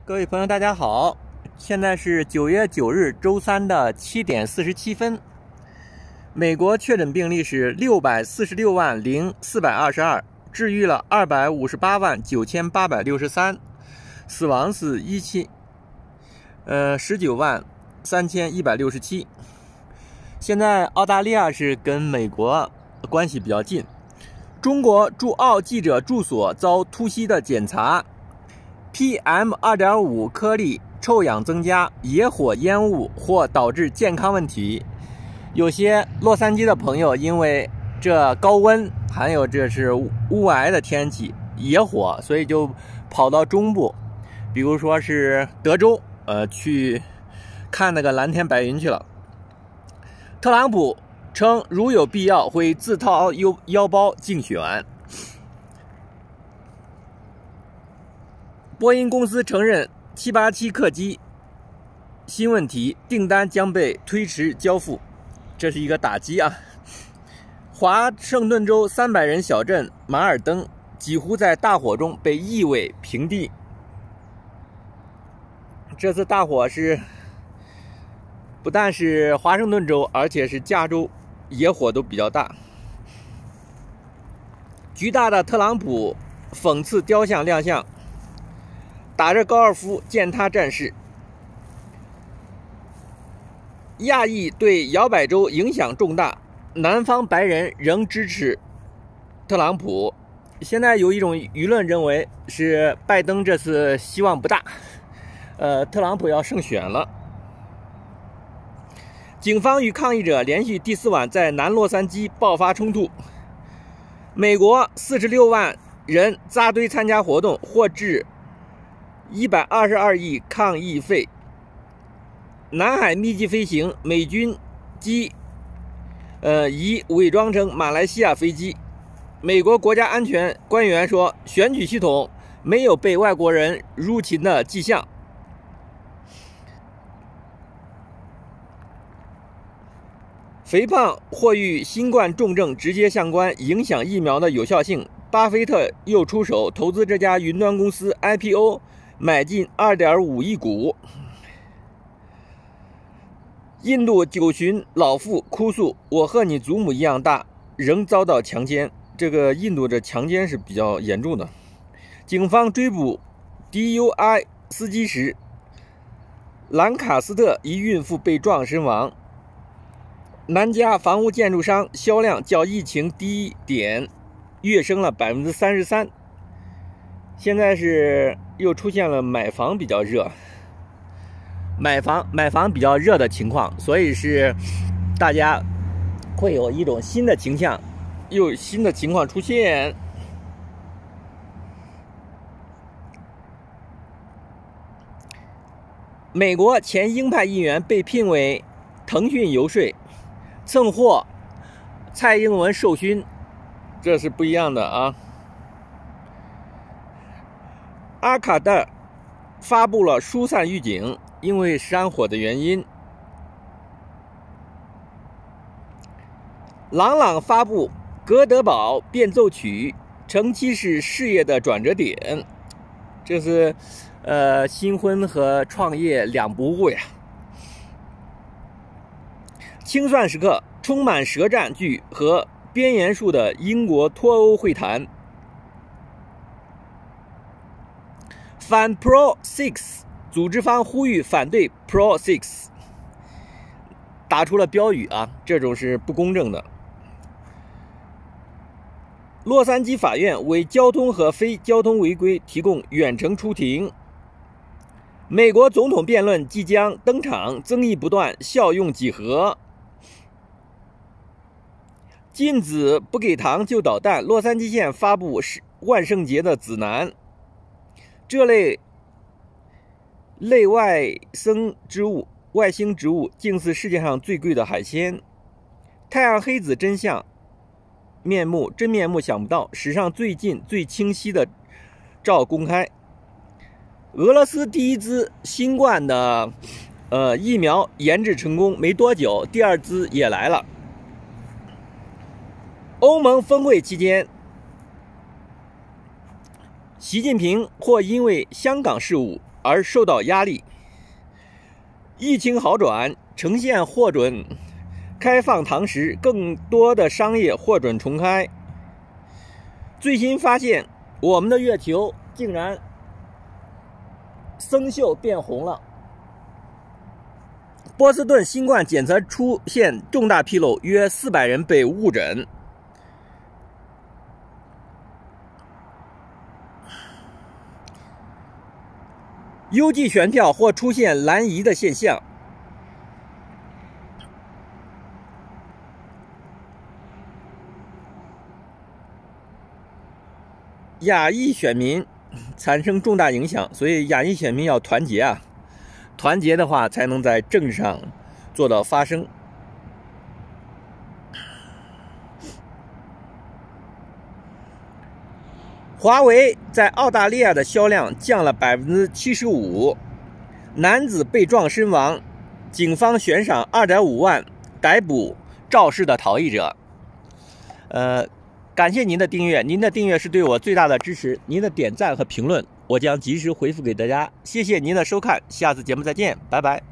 各位朋友，大家好！现在是9月9日周三的7点47分。美国确诊病例是646万0422，治愈了258万9863，死亡是19万3167。现在澳大利亚是跟美国关系比较近，中国驻澳记者住所遭突袭的检查。PM2.5 颗粒臭氧增加，野火烟雾或导致健康问题。有些洛杉矶的朋友因为这高温，还有这是雾霾的天气，野火，所以就跑到中部，比如说是德州，去看那个蓝天白云去了。特朗普称，如有必要会自掏腰包竞选。波音公司承认787客机新问题，订单将被推迟交付，这是一个打击啊！华盛顿州300人小镇马尔登几乎在大火中被夷为平地。这次大火是不但是华盛顿州，而且是加州，野火都比较大。巨大的特朗普讽刺雕像亮相。打着高尔夫践踏战士，亚裔对摇摆州影响重大，南方白人仍支持特朗普。现在有一种舆论认为是拜登这次希望不大，特朗普要胜选了。警方与抗议者连续第4晚在南洛杉矶爆发冲突。美国46万人扎堆参加活动，获致122亿抗议费。南海密集飞行，美军机疑伪装成马来西亚飞机。美国国家安全官员说，选举系统没有被外国人入侵的迹象。肥胖或与新冠重症直接相关，影响疫苗的有效性。巴菲特又出手投资这家云端公司 IPO。买进2.5亿股。印度9旬老妇哭诉：“我和你祖母一样大，仍遭到强奸。”这个印度的强奸是比较严重的。警方追捕 DUI 司机时，兰卡斯特一孕妇被撞身亡。南加房屋建筑商销量较疫情低点跃升了33%。现在是又出现了买房比较热，买房比较热的情况，所以是大家会有一种新的倾向，又有新的情况出现。美国前鹰派议员被聘为腾讯游说，蹭获蔡英文授勋，这是不一样的啊。阿卡德发布了疏散预警，因为山火的原因。朗朗发布哥德堡变奏曲，成其是事业的转折点。这是新婚和创业两不误呀。清算时刻，充满舌战剧和边缘术的英国脱欧会谈。反 Pro 6组织方呼吁反对 Pro 6，打出了标语啊，这种是不公正的。洛杉矶法院为交通和非交通违规提供远程出庭。美国总统辩论即将登场，争议不断，效用几何？禁止不给糖就捣蛋，洛杉矶县发布万圣节的指南。这类外星植物竟是世界上最贵的海鲜。太阳黑子真面目想不到，史上最近最清晰的照公开。俄罗斯第一支新冠的疫苗研制成功没多久，第2支也来了。欧盟峰会期间，习近平或因为香港事务而受到压力。疫情好转，呈现获准开放堂食，更多的商业获准重开。最新发现，我们的月球竟然生锈变红了。波士顿新冠检测出现重大纰漏，约400人被误诊。邮寄选票或出现蓝移的现象。亚裔选民产生重大影响，所以亚裔选民要团结啊！团结的话，才能在政治上做到发声。华为在澳大利亚的销量降了75%，男子被撞身亡，警方悬赏2.5万逮捕肇事的逃逸者。感谢您的订阅，您的订阅是对我最大的支持，您的点赞和评论，我将及时回复给大家。谢谢您的收看，下次节目再见，拜拜。